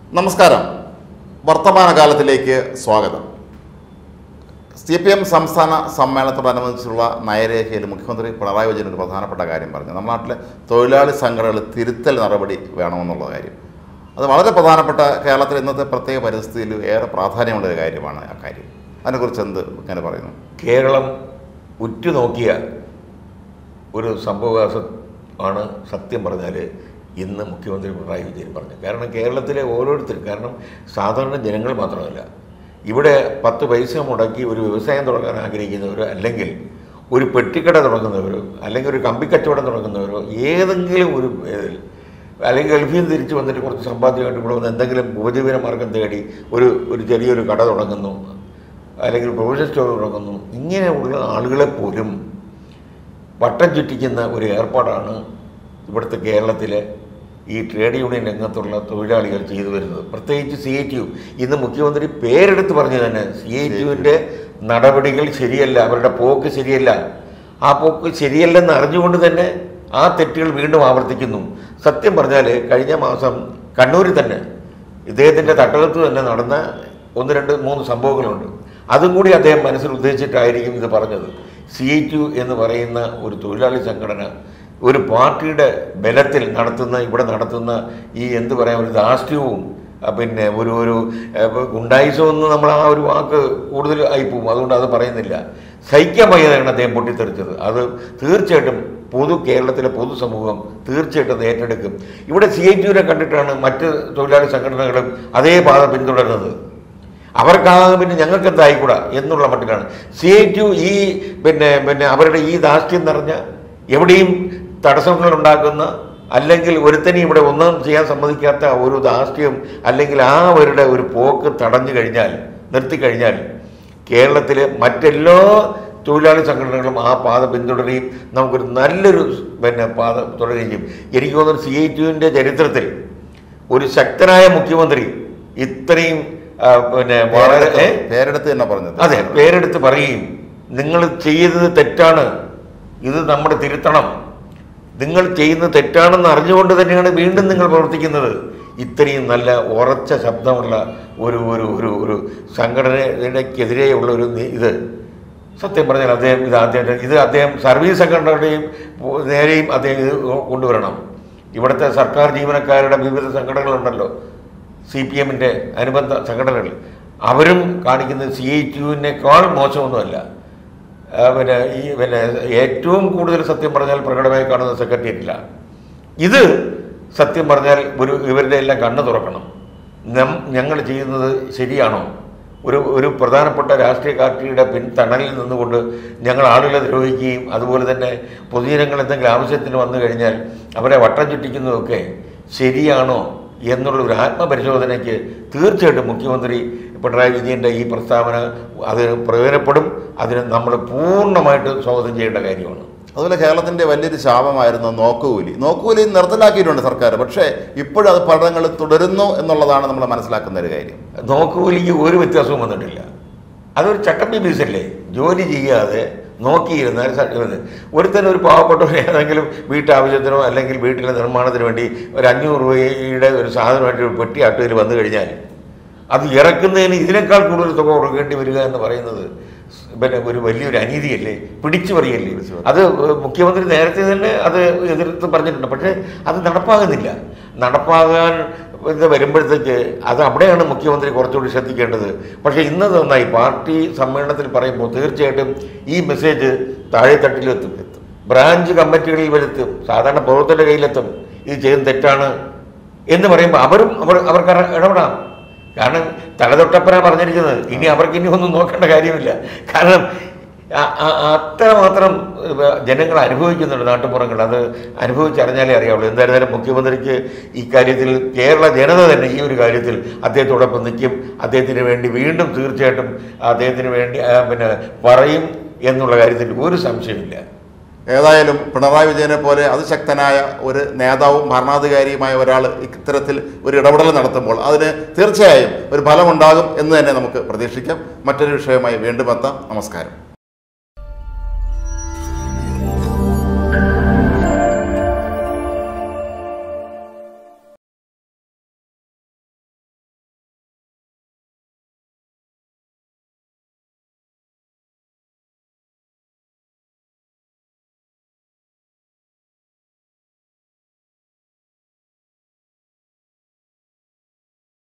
നമസ്കാരം. വർത്തമാനകാലത്തിലേക്ക് സ്വാഗതം. CPM സംസ്ഥാന സമ്മേളനത്തോടനുബന്ധിച്ചുള്ള നയരേഖയിൽ മുഖ്യമന്ത്രി പിണറായി വിജയൻ ഒരു പ്രധാനപ്പെട്ട കാര്യം പറഞ്ഞു. നമ്മുടെ നാട്ടിലെ തൊഴിലാളി സംഘടനകൾ തിരുത്തൽ നടപടി വേണമെന്നുള്ള കാര്യം. അത് വളരെ പ്രധാനപ്പെട്ട കേരളത്തിൽ ഇന്നത്തെ പ്രത്യേക പരിസ്ഥിതിയിൽ ഏറെ പ്രാധാന്യമുള്ള ഒരു കാര്യമാണ്. ആ കാര്യം അതിനെക്കുറിച്ച് എന്ത് ഇങ്ങനെ പറയുന്നു? കേരളം ഉറ്റുനോക്കിയ ഒരു സംഭവവികാസം ആണ് സത്യം പറഞ്ഞാൽ ഇന്ന് മുഖ്യമന്ത്രി പിണറായി വിജയൻ പറഞ്ഞു. കാരണം കേരളത്തിലെ ഓരോരുത്തരും, കാരണം സാധാരണ ജനങ്ങൾ മാത്രമല്ല, ഇവിടെ 10 പൈസ മുടക്കി ഒരു വ്യവസായം തുടങ്ങാൻ ആഗ്രഹിക്കുന്നവരോ, അല്ലെങ്കിൽ ഒരു പെട്ടിക്കട തുടങ്ങുന്നവരോ, അല്ലെങ്കിൽ ഒരു കമ്പിക്കച്ചവടം തുടങ്ങുന്നവരോ, ഏതെങ്കിലും ഒരു അല്ലെങ്കിൽ ഗൾഫിൽ നിന്ന് തിരിച്ച് വന്നിട്ട് കുറച്ച് സമ്പാദ്യമായിട്ട് ഇവിടെ വന്ന് എന്തെങ്കിലും ഉപജീവന മാർഗം തേടി ഒരു ചെറിയൊരു കട തുടങ്ങുന്നു, അല്ലെങ്കിൽ പ്രൊവിഷൻ സ്റ്റോർ തുടങ്ങുന്നു. ഇങ്ങനെയുള്ള ആളുകളെ പോലും വട്ടം ചുറ്റിക്കുന്ന ഒരു ഏർപ്പാടാണ് ഇവിടുത്തെ കേരളത്തിലെ ഈ ട്രേഡ് യൂണിയൻ രംഗത്തുള്ള തൊഴിലാളികൾ ചെയ്തു വരുന്നത്. പ്രത്യേകിച്ച് CITU. ഇന്ന് മുഖ്യമന്ത്രി പേരെടുത്ത് പറഞ്ഞു തന്നെ, CITUവിൻ്റെ നടപടികൾ ശരിയല്ല, അവരുടെ പോക്ക് ശരിയല്ല. ആ പോക്ക് ശരിയല്ലെന്ന് അറിഞ്ഞുകൊണ്ട് തന്നെ ആ തെറ്റുകൾ വീണ്ടും ആവർത്തിക്കുന്നു. സത്യം പറഞ്ഞാൽ കഴിഞ്ഞ മാസം കണ്ണൂരിൽ തന്നെ ഇദ്ദേഹത്തിൻ്റെ തട്ടകത്ത് തന്നെ നടന്ന 1, 2, 3 സംഭവങ്ങളുണ്ട്. അതും കൂടി അദ്ദേഹം മനസ്സിൽ ഉദ്ദേശിച്ചിട്ടായിരിക്കും ഇത് പറഞ്ഞത്. CITU എന്ന് പറയുന്ന ഒരു തൊഴിലാളി സംഘടന ഒരു പാർട്ടിയുടെ ബലത്തിൽ ഇവിടെ നടത്തുന്ന ഈ എന്ത് പറയാം, ഒരു ധാർഷ്ട്യവും പിന്നെ ഒരു ഗുണ്ടായിസമെന്ന് നമ്മൾ ആ ഒരു വാക്ക് കൂടുതൽ ആയിപ്പോവും, അതുകൊണ്ട് അത് പറയുന്നില്ല. സഹിക്കാൻ വയ്യാതെയാണ് അദ്ദേഹം പൊട്ടിത്തെറിച്ചത്. അത് തീർച്ചയായിട്ടും കേരളത്തിലെ പൊതുസമൂഹം തീർച്ചയായിട്ടും അത് ഏറ്റെടുക്കും. ഇവിടെ CITUവിനെ കണ്ടിട്ടാണ് മറ്റ് തൊഴിലാളി സംഘടനകളും അതേ പാത പിന്തുടരുന്നത്. അവർക്കാകെ പിന്നെ ഞങ്ങൾക്ക് എന്തായിക്കൂടാ എന്നുള്ള മട്ടിലാണ് CITU ഈ പിന്നെ അവരുടെ ഈ ധാർഷ്ട്യം നിറഞ്ഞ, എവിടെയും തടസ്സങ്ങൾ ഉണ്ടാക്കുന്ന, അല്ലെങ്കിൽ ഒരുത്തനെയും ഇവിടെ ഒന്നും ചെയ്യാൻ സമ്മതിക്കാത്ത ഒരു ധാർഷ്ട്യം, അല്ലെങ്കിൽ അവരുടെ ഒരു പോക്ക് തടഞ്ഞു കഴിഞ്ഞാൽ, നിർത്തിക്കഴിഞ്ഞാൽ കേരളത്തിലെ മറ്റെല്ലാ തൊഴിലാളി സംഘടനകളും ആ പാത പിന്തുടരുകയും നമുക്കൊരു നല്ലൊരു പാത തുടരുകയും ചെയ്യും. എനിക്ക് തോന്നുന്നു CITUവിൻ്റെ ചരിത്രത്തിൽ ഒരു ശക്തനായ മുഖ്യമന്ത്രി ഇത്രയും വളരെ പേരെടുത്ത് തന്നെ പറഞ്ഞത്. അതെ, പേരെടുത്ത് പറയുകയും നിങ്ങൾ ചെയ്തത് തെറ്റാണ്, ഇത് നമ്മുടെ തിരുത്തണം, നിങ്ങൾ ചെയ്യുന്നത് തെറ്റാണെന്ന് അറിഞ്ഞുകൊണ്ട് തന്നെയാണ് വീണ്ടും നിങ്ങൾ പ്രവർത്തിക്കുന്നത്. ഇത്രയും നല്ല ഉറച്ച ശബ്ദമുള്ള ഒരു സംഘടനയ്ക്കെതിരെയുള്ള ഒരു ഇത് സത്യം പറഞ്ഞാൽ അദ്ദേഹം സർവീസ് സംഘടനകളുടെയും നേരെയും അദ്ദേഹം ഇത് കൊണ്ടുവരണം. ഇവിടുത്തെ സർക്കാർ ജീവനക്കാരുടെ വിവിധ സംഘടനകളുണ്ടല്ലോ, CPMൻ്റെ അനുബന്ധ സംഘടനകൾ, അവരും കാണിക്കുന്നത് CITUവിനേക്കാൾ മോശമൊന്നുമല്ല. ഏറ്റവും കൂടുതൽ സത്യം പറഞ്ഞാൽ പ്രകടമായി കാണുന്ന സെക്രട്ടേറിയറ്റിലാണ്. ഇത് സത്യം പറഞ്ഞാൽ ഇവരുടെ എല്ലാം കണ്ണ് തുറക്കണം. ഞങ്ങൾ ചെയ്യുന്നത് ശരിയാണോ? ഒരു പ്രധാനപ്പെട്ട രാഷ്ട്രീയ പാർട്ടിയുടെ പിൻതണലിൽ നിന്നുകൊണ്ട് ഞങ്ങൾ ആളുകളെ ദ്രോഹിക്കുകയും അതുപോലെ തന്നെ പൊതുജനങ്ങൾ എന്തെങ്കിലും ആവശ്യത്തിന് വന്നു കഴിഞ്ഞാൽ അവരെ വട്ടം ചുറ്റിക്കുന്നതൊക്കെ ശരിയാണോ എന്നുള്ളൊരു ആത്മപരിശോധനയ്ക്ക് തീർച്ചയായിട്ടും മുഖ്യമന്ത്രി പിണറായി വിജയൻ്റെ ഈ പ്രസ്താവന അത് പ്രയോജനപ്പെടും. അതിന് നമ്മൾ പൂർണ്ണമായിട്ട് സ്വാഗതം ചെയ്യേണ്ട കാര്യമാണ്. അതുപോലെ കേരളത്തിൻ്റെ വലിയൊരു ശാപമായിരുന്നു നോക്കുകൂലി നിർത്തലാക്കിയിട്ടുണ്ട് സർക്കാർ. പക്ഷേ ഇപ്പോഴും അത് പഠനങ്ങൾ തുടരുന്നു എന്നുള്ളതാണ് നമ്മൾ മനസ്സിലാക്കുന്ന ഒരു കാര്യം. നോക്കുകൂലിക്ക് ഒരു വ്യത്യാസവും വന്നിട്ടില്ല. അതൊരു ചട്ടമ്പീസല്ലേ. ജോലി ചെയ്യാതെ നോക്കിയിരുന്നാൽ ഒരു പാവപ്പെട്ടവർ ഏതെങ്കിലും വീട്ടാവശ്യത്തിനോ അല്ലെങ്കിൽ വീട്ടിലെ നിർമ്മാണത്തിന് വേണ്ടി ഒരു 500 രൂപയുടെ ഒരു സാധനമായിട്ട് ഒരു പെട്ടി ആട്ടുകയിൽ വന്നു കഴിഞ്ഞാൽ അത് ഇറക്കുന്നതിന് ഇതിനേക്കാൾ കൂടുതൽ തുക കൊടുക്കേണ്ടി വരിക എന്ന് പറയുന്നത് ഒരു വലിയൊരു അനീതിയല്ലേ, പിടിച്ചു പറയല്ലേ. അത് മുഖ്യമന്ത്രി നേരത്തെ തന്നെ അത് എതിർത്ത് പറഞ്ഞിട്ടുണ്ട്. പക്ഷേ അത് നടപ്പാകാൻ വരുമ്പോഴത്തേക്ക് അത് അവിടെയാണ് മുഖ്യമന്ത്രി കുറച്ചുകൂടി ശ്രദ്ധിക്കേണ്ടത്. പക്ഷേ ഇന്നത് നന്നായി പാർട്ടി സമ്മേളനത്തിൽ പറയുമ്പോൾ തീർച്ചയായിട്ടും ഈ മെസ്സേജ് താഴെത്തട്ടിലെത്തും, ബ്രാഞ്ച് കമ്മിറ്റികളിൽ വരുത്തും, സാധാരണ പ്രവർത്തകരുടെ കയ്യിലെത്തും. ഇത് ചെയ്യുന്ന തെറ്റാണ് എന്ന് പറയുമ്പോൾ അവർക്ക് ഇടപെടാം. കാരണം തലതൊട്ടപ്പനാണ് പറഞ്ഞിരിക്കുന്നത്. ഇനി ഒന്നും നോക്കേണ്ട കാര്യമില്ല. കാരണം അത്രമാത്രം ജനങ്ങൾ അനുഭവിക്കുന്നുണ്ട് നാട്ടുപുറങ്ങൾ. അത് അനുഭവിച്ചറിഞ്ഞാലേ അറിയാവുള്ളൂ. എന്തായിരുന്നാലും മുഖ്യമന്ത്രിക്ക് ഇക്കാര്യത്തിൽ കേരള ജനത തന്നെ ഈ ഒരു കാര്യത്തിൽ അദ്ദേഹത്തോടൊപ്പം നിൽക്കും. അദ്ദേഹത്തിന് വേണ്ടി വീണ്ടും തീർച്ചയായിട്ടും അദ്ദേഹത്തിന് വേണ്ടി പറയും എന്നുള്ള കാര്യത്തിൽ ഒരു സംശയമില്ല. ഏതായാലും പിണറായി വിജയനെ പോലെ അതിശക്തനായ ഒരു നേതാവും ഭരണാധികാരിയുമായ ഒരാൾ ഇത്തരത്തിൽ ഒരു ഇടപെടൽ നടത്തുമ്പോൾ അതിന് തീർച്ചയായും ഒരു ഫലമുണ്ടാകും എന്ന് തന്നെ നമുക്ക് പ്രതീക്ഷിക്കാം. മറ്റൊരു വിഷയമായി വീണ്ടും എത്താം. നമസ്കാരം.